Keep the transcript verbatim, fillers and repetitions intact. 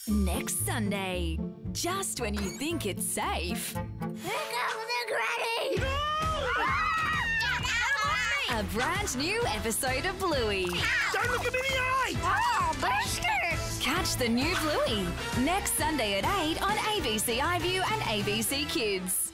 Next Sunday, just when you think it's safe. Here comes the Granny! A brand new episode of Bluey. Don't look at me in the eye! Oh, biscuits! Catch the new Bluey next Sunday at eight on A B C iView and A B C Kids.